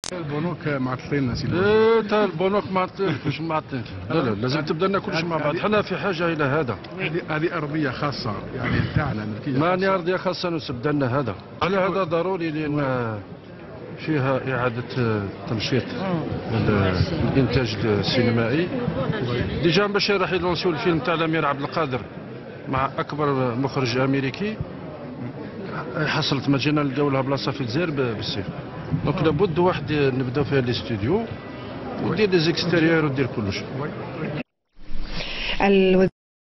البنوك معطلين سيدي. تا البنوك معطلينش معطلينش. لا لا لازم تبدا لنا كلشي مع بعض، حنا في حاجه الى هذا. هذه ارضيه خاصه يعني تاعنا ملكيه. ماني ارضيه خاصه نسبدا لنا هذا، على هذا ضروري لان فيها اعاده تنشيط الانتاج السينمائي. ديجا باش راح يلونسيو الفيلم تاع الامير عبد القادر مع اكبر مخرج امريكي، حصلت ما جينا نلقاو لها بلاصه في الجزائر بالسيف. دونك لابد واحد نبداو فيها الاستوديو ودير لي زيكستيريور ودير كلش.